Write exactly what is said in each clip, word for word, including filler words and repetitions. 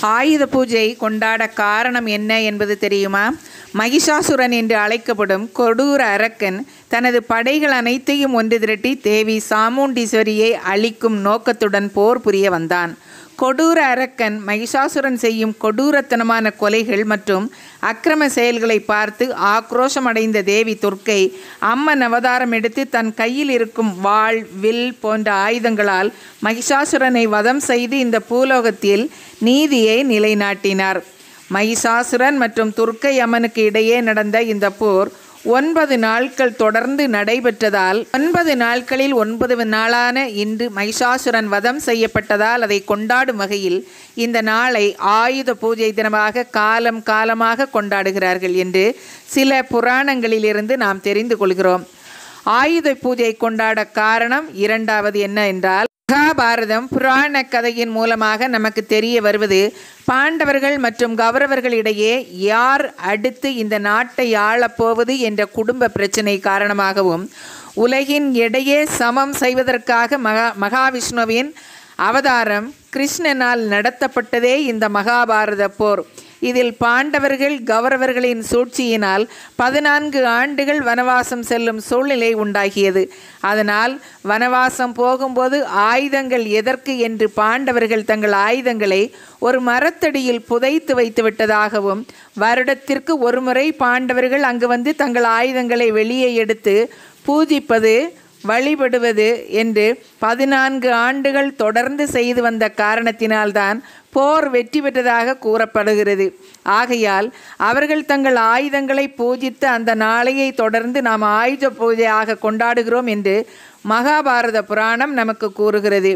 ஆயுத பூஜை கொண்டாட காரணம் என்ன என்பது தெரியுமா? மகிஷாசுரன் என்று அழைக்கப்படும் கொடூர அரக்கன் தனது படைகள் அனைத்தையும் ஒன்று திரட்டி தேவி சாமுண்டீஸ்வரியை அழிக்கும் நோக்கத்துடன் போர் புரிய வந்தான். கொடூர அரக்கன் மகிஷாசுரன் செய்யும் கொடூரத்தனமான கொலைகள் மற்றும் அக்கிரம செயல்களை பார்த்து ஆக்ரோஷமடைந்த தேவி துர்க்கை அம்மன் அவதாரம் எடுத்து தன் கையில் இருக்கும் வாள், வில் போன்ற ஆயுதங்களால் மகிஷாசுரனை வதம் செய்து இந்த பூலோகத்தில் நீதியை நிலைநாட்டினார். மகிஷாசுரன் மற்றும் துர்க்கை அம்மனுக்கு இடையே நடந்த இந்த போர் ஒன்பது நாட்கள் தொடர்ந்து நடைபெற்றதால் ஒன்பது நாட்களில் ஒன்பது நாளான இன்று மகிஷாசுரன் வதம் செய்யப்பட்டதால் அதை கொண்டாடும் வகையில் இந்த நாளை ஆயுத பூஜை தினமாக காலம் காலமாக கொண்டாடுகிறார்கள் என்று சில புராணங்களிலிருந்து நாம் தெரிந்து கொள்கிறோம். ஆயுத பூஜை கொண்டாட காரணம் இரண்டாவது என்ன என்றால், மகாபாரதம் புராண கதையின் மூலமாக நமக்கு தெரிய வருவது பாண்டவர்கள் மற்றும் கௌரவர்களிடையே யார் அடுத்து இந்த நாட்டை ஆளப்போவது என்ற குடும்ப பிரச்சனை காரணமாகவும் உலகின் எடையே சமம் செய்வதற்காக மகா மகாவிஷ்ணுவின் அவதாரம் கிருஷ்ணனால் நடத்தப்பட்டதே இந்த மகாபாரத போர். இதில் பாண்டவர்கள் கௌரவர்களின் சூழ்ச்சியினால் பதினான்கு ஆண்டுகள் வனவாசம் செல்லும் சூழ்நிலை உண்டாகியது. அதனால் வனவாசம் போகும்போது ஆயுதங்கள் எதற்கு என்று பாண்டவர்கள் தங்கள் ஆயுதங்களை ஒரு மரத்தடியில் புதைத்து வைத்து விட்டதாகவும், வருடத்திற்கு ஒருமுறை பாண்டவர்கள் அங்கு வந்து தங்கள் ஆயுதங்களை வெளியே எடுத்து பூஜிப்பது, வழிபடுவது என்று பதினான்கு ஆண்டுகள் தொடர்ந்து செய்து வந்த காரணத்தினால்தான் போர் வெற்றி பெற்றதாக கூறப்படுகிறது. ஆகையால் அவர்கள் தங்கள் ஆயுதங்களை பூஜித்த அந்த நாளையை தொடர்ந்து நாம் ஆயுத பூஜையாக கொண்டாடுகிறோம் என்று மகாபாரத புராணம் நமக்கு கூறுகிறது.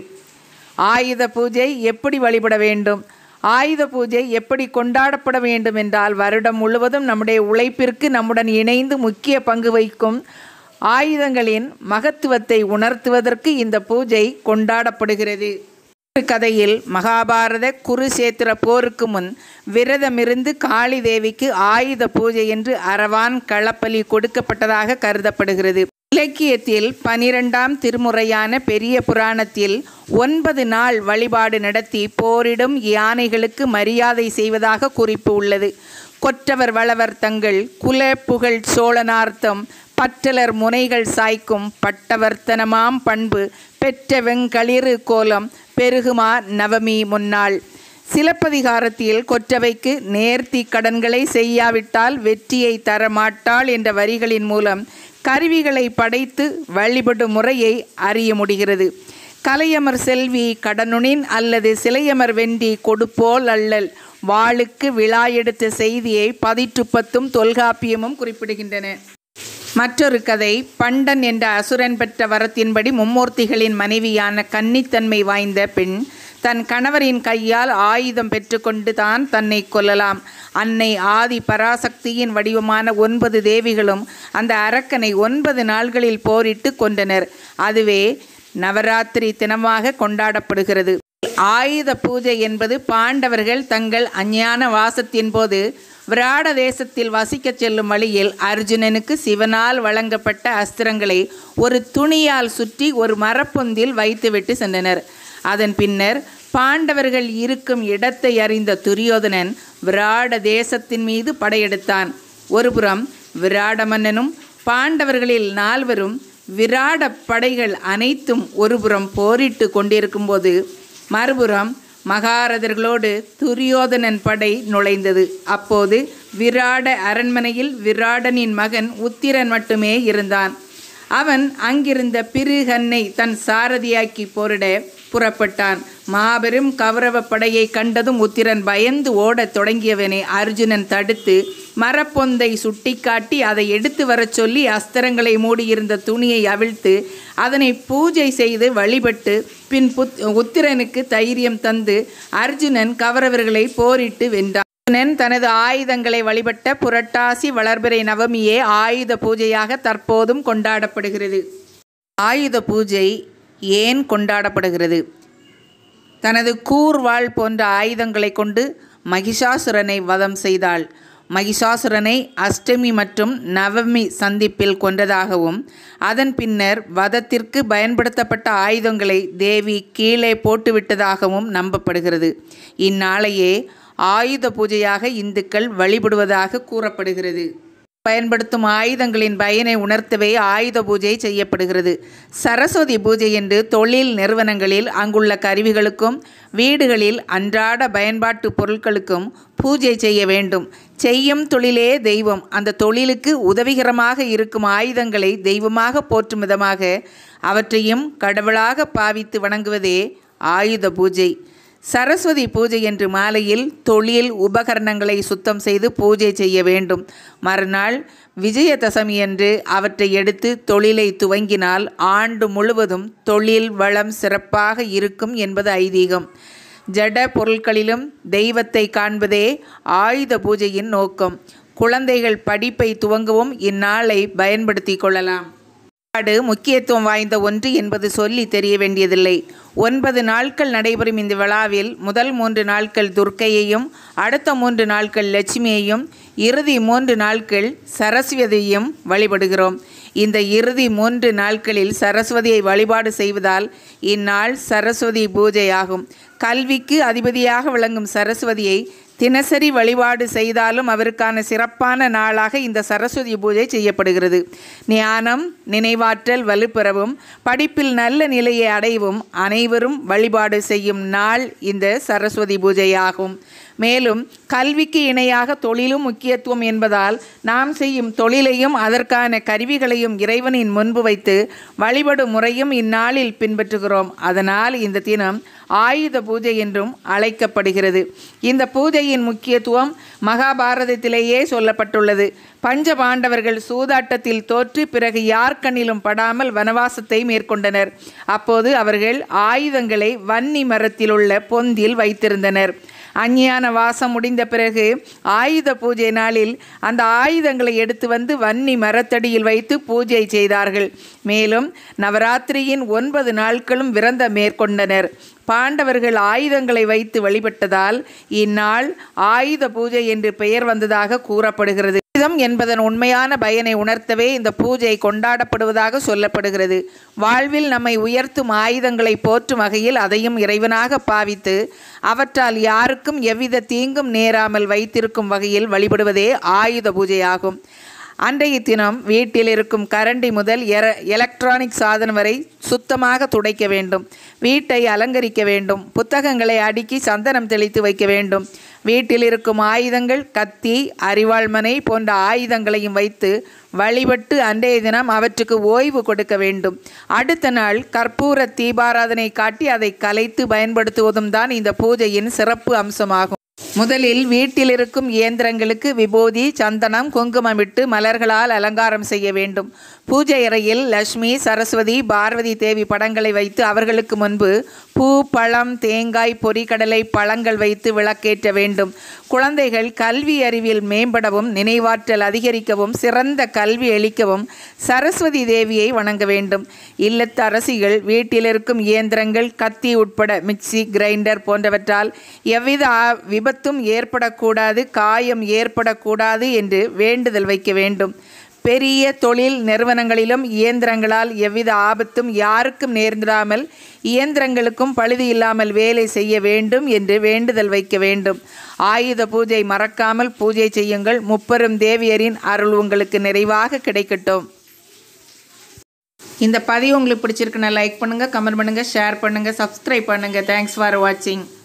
ஆயுத பூஜை எப்படி வழிபட வேண்டும், ஆயுத பூஜை எப்படி கொண்டாடப்பட வேண்டும் என்றால், வருடம் முழுவதும் நம்முடைய உழைப்பிற்கு நம்முடன் இணைந்து முக்கிய பங்கு வகிக்கும் ஆயுதங்களின் மகத்துவத்தை உணர்த்துவதற்கு இந்த பூஜை கொண்டாடப்படுகிறது. கதையில் மகாபாரத குருஷேத்திர போருக்கு முன் விரதமிருந்து காளி தேவிக்கு ஆயுத பூஜை என்று அரவான் களப்பலி கொடுக்கப்பட்டதாக கருதப்படுகிறது. இலக்கியத்தில் பனிரெண்டாம் திருமுறையான பெரிய புராணத்தில் ஒன்பது நாள் வழிபாடு நடத்தி போரிடும் யானைகளுக்கு மரியாதை செய்வதாக குறிப்பு உள்ளது. கொற்றவர் வளவர் தங்கள் குல புகழ் சோழனார்த்தம் பற்றலர் முனைகள் சாய்க்கும் பட்டவர்த்தனமாம் பண்பு பெற்ற வெங்களிறு கோலம் பெருகுமா நவமி முன்னாள். சிலப்பதிகாரத்தில் கொற்றவைக்கு நேர்த்தி கடன்களை செய்யாவிட்டால் வெற்றியை தரமாட்டாள் என்ற வரிகளின் மூலம் கருவிகளை படைத்து வழிபடும் முறையை அறிய முடிகிறது. கலையமர் செல்வி கடனுனின் அல்லது சிலையமர் வென்றி கொடுப்போல் அல்லல் வாளுக்கு விழா எடுத்த செய்தியை பதிற்றுப்பத்தும் தொல்காப்பியமும் குறிப்பிடுகின்றன. மற்றொரு கதை, பண்டன் என்ற அசுரன் பெற்ற வரத்தின்படி மும்மூர்த்திகளின் மனைவியான கன்னித்தன்மை வாய்ந்த பெண் தன் கணவரின் கையால் ஆயுதம் பெற்றுக்கொண்டு தான் தன்னை கொல்லலாம். அன்னை ஆதி பராசக்தியின் வடிவமான ஒன்பது தேவிகளும் அந்த அரக்கனை ஒன்பது நாள்களில் போரிட்டு கொண்டனர். அதுவே நவராத்திரி தினமாக கொண்டாடப்படுகிறது. ஆயுத பூஜை என்பது பாண்டவர்கள் தங்கள் அஞ்ஞான வாசத்தின் போது விராட தேசத்தில் வசிக்கச் செல்லும் வழியில் அர்ஜுனனுக்கு சிவனால் வழங்கப்பட்ட அஸ்திரங்களை ஒரு துணியால் சுற்றி ஒரு மரப்பொந்தில் வைத்துவிட்டு சென்றனர். அதன் பின்னர் பாண்டவர்கள் இருக்கும் இடத்தை அறிந்த துரியோதனன் விராட தேசத்தின் மீது படையெடுத்தான். ஒருபுறம் விராட மன்னனும் பாண்டவர்களில் நால்வரும் விராட படைகள் அனைத்தும் ஒருபுறம் போரிட்டு கொண்டிருக்கும்போது மறுபுறம் மகாரதர்களோடு துரியோதனன் படை நுழைந்தது. அப்போது விராட அரண்மனையில் விராடனின் மகன் உத்திரன் மட்டுமே இருந்தான். அவன் அங்கிருந்த பிருகன்னை தன் சாரதியாக்கி போரிட புறப்பட்டான். மாபெரும் கௌரவ படையை கண்டதும் உத்திரன் பயந்து ஓடத் தொடங்கியவனை அர்ஜுனன் தடுத்து மரப்பொந்தை சுட்டிக்காட்டி அதை எடுத்து வரச் சொல்லி அஸ்திரங்களை மூடியிருந்த துணியை அவிழ்த்து அதனை பூஜை செய்து வழிபட்டு பின் புத் உத்திரனுக்கு தைரியம் தந்து அர்ஜுனன் கௌரவர்களை போரிட்டு வென்றான். அர்ஜுனன் தனது ஆயுதங்களை வழிபட்ட புரட்டாசி வளர்பிறை நவமியே ஆயுத பூஜையாக தற்போதும் கொண்டாடப்படுகிறது. ஆயுத பூஜை ஏன் கொண்டாடப்படுகிறது? தனது கூர்வாள் போன்ற ஆயுதங்களை கொண்டு மகிஷாசுரனை வதம் செய்தாள். மகிஷாசுரனை அஷ்டமி மற்றும் நவமி சந்திப்பில் கொன்றதாகவும் அதன் பின்னர் வதத்திற்கு பயன்படுத்தப்பட்ட ஆயுதங்களை தேவி கீழே போட்டுவிட்டதாகவும் நம்பப்படுகிறது. இந்நாளையே ஆயுத பூஜையாக இந்துக்கள் வழிபடுவதாக கூறப்படுகிறது. பயன்படுத்தும் ஆயுதங்களின் பயனை உணர்த்தவே ஆயுத பூஜை செய்யப்படுகிறது. சரஸ்வதி பூஜை என்று தொழில் நிறுவனங்களில் அங்குள்ள கருவிகளுக்கும் வீடுகளில் அன்றாட பயன்பாட்டு பொருட்களுக்கும் பூஜை செய்ய வேண்டும். செய்யும் தொழிலே தெய்வம். அந்த தொழிலுக்கு உதவிகரமாக இருக்கும் ஆயுதங்களை தெய்வமாக போற்றும் விதமாக அவற்றையும் கடவுளாக பாவித்து வணங்குவதே ஆயுத பூஜை. சரஸ்வதி பூஜை என்று மாலையில் தொழில் உபகரணங்களை சுத்தம் செய்து பூஜை செய்ய வேண்டும். மறுநாள் விஜயதசமி என்று அவற்றை எடுத்து தொழிலை துவங்கினால் ஆண்டு முழுவதும் தொழில் வளம் சிறப்பாக இருக்கும் என்பது ஐதீகம். ஜட பொருட்களிலும் தெய்வத்தை காண்பதே ஆயுத பூஜையின் நோக்கம். குழந்தைகள் படிப்பை துவங்கவும் இந்நாளை பயன்படுத்தி கொள்ளலாம். முக்கியத்துவம் வாய்ந்த ஒன்று என்பது சொல்லி தெரிய வேண்டியதில்லை. ஒன்பது நாட்கள் நடைபெறும் இந்த விழாவில் முதல் மூன்று நாட்கள் துர்க்கையையும், அடுத்த மூன்று நாட்கள் லட்சுமியையும், இறுதி மூன்று நாட்கள் சரஸ்வதியையும் வழிபடுகிறோம். இந்த இறுதி மூன்று நாட்களில் சரஸ்வதியை வழிபாடு செய்வதால் இந்நாள் சரஸ்வதி பூஜையாகும். கல்விக்கு அதிபதியாக விளங்கும் சரஸ்வதியை தினசரி வழிபாடு செய்தாலும் அவருக்கான சிறப்பான நாளாக இந்த சரஸ்வதி பூஜை செய்யப்படுகிறது. ஞானம், நினைவாற்றல் வலுப்பெறவும் படிப்பில் நல்ல நிலையை அடையவும் அனைவரும் வழிபாடு செய்யும் நாள் இந்த சரஸ்வதி பூஜையாகும். மேலும் கல்விக்கு இணையாக தொழிலும் முக்கியத்துவம் என்பதால் நாம் செய்யும் தொழிலையும் அதற்கான கருவிகளையும் இறைவனின் முன்பு வைத்து வழிபடும் முறையும் இந்நாளில் பின்பற்றுகிறோம். அதனால் இந்த தினம் ஆயுத பூஜை என்றும் அழைக்கப்படுகிறது. இந்த பூஜையின் முக்கியத்துவம் மகாபாரதத்திலேயே சொல்லப்பட்டுள்ளது. பஞ்ச பாண்டவர்கள் சூதாட்டத்தில் தோற்று பிறகு யார் கண்ணிலும் படாமல் வனவாசத்தை மேற்கொண்டனர். அப்போது அவர்கள் ஆயுதங்களை வன்னி மரத்தில் உள்ள பொந்தில் வைத்திருந்தனர். அஞ்ஞான வாசம் முடிந்த பிறகு ஆயுத பூஜை நாளில் அந்த ஆயுதங்களை எடுத்து வந்து வன்னி மரத்தடியில் வைத்து பூஜை செய்தார்கள். மேலும் நவராத்திரியின் ஒன்பது நாட்களும் விரதம் மேற்கொண்டனர். பாண்டவர்கள் ஆயுதங்களை வைத்து வழிபட்டதால் இந்நாள் ஆயுத பூஜை என்று பெயர் வந்ததாக கூறப்படுகிறது. என்பதன் உண்மையான பயனை உணர்த்தவே இந்த பூஜை கொண்டாடப்படுவதாக சொல்லப்படுகிறது. வாழ்வில் நம்மை உயர்த்தும் ஆயுதங்களை போற்றும் வகையில் அதையும் இறைவனாக பாவித்து அவற்றால் யாருக்கும் எவ்வித தீங்கும் நேராமல் வைத்திருக்கும் வகையில் வழிபடுவதே ஆயுத பூஜையாகும். அன்றைய தினம் வீட்டில் இருக்கும் கரண்டி முதல் எர எலக்ட்ரானிக் சாதனம் வரை சுத்தமாக துடைக்க வேண்டும். வீட்டை அலங்கரிக்க வேண்டும். புத்தகங்களை அடுக்கி சந்தனம் தெளித்து வைக்க வேண்டும். வீட்டில் இருக்கும் ஆயுதங்கள், கத்தி, அரிவாள்மனை போன்ற ஆயுதங்களையும் வைத்து வழிபட்டு அன்றைய தினம் அவற்றுக்கு ஓய்வு கொடுக்க வேண்டும். அடுத்த நாள் கற்பூர தீபாராதனை காட்டி அதை கலைத்து பயன்படுத்துவதும் தான் இந்த பூஜையின் சிறப்பு அம்சமாகும். முதலில் வீட்டில் இருக்கும் இயந்திரங்களுக்கு விபூதி, சந்தனம், குங்குமம் இட்டு மலர்களால் அலங்காரம் செய்ய வேண்டும். பூஜை அறையில் லட்சுமி, சரஸ்வதி, பார்வதி தேவி படங்களை வைத்து அவர்களுக்கு முன்பு பூ, பழம், தேங்காய், பொரிகடலை, பழங்கள் வைத்து விளக்கேற்ற வேண்டும். குழந்தைகள் கல்வி அறிவில் மேம்படவும் நினைவாற்றல் அதிகரிக்கவும் சிறந்த கல்வி அளிக்கவும் சரஸ்வதி தேவியை வணங்க வேண்டும். இல்லத்து அரசிகள் வீட்டில் இருக்கும் இயந்திரங்கள், கத்தி உட்பட மிக்சி, கிரைண்டர் போன்றவற்றால் எவ்வித விபத்தும் ஏற்படக்கூடாது, காயம் ஏற்படக்கூடாது என்று வேண்டுதல் வைக்க வேண்டும். பெரிய தொழில் நிறுவனங்களிலும் இயந்திரங்களால் எவ்வித ஆபத்தும் யாருக்கும் நேர்ந்திடாமல் இயந்திரங்களுக்கும் பழுது இல்லாமல் வேலை செய்ய வேண்டும் என்று வேண்டுதல் வைக்க வேண்டும். ஆயுத பூஜை மறக்காமல் பூஜை செய்யுங்கள். முப்பெரும் தேவியரின் அருள் உங்களுக்கு நிறைவாக கிடைக்கட்டும். இந்த பதிவு உங்களுக்கு பிடிச்சிருக்குன்னா லைக் பண்ணுங்கள், கமெண்ட் பண்ணுங்கள், ஷேர் பண்ணுங்கள், சப்ஸ்கிரைப் பண்ணுங்கள். தேங்க்ஸ் ஃபார் வாட்சிங்.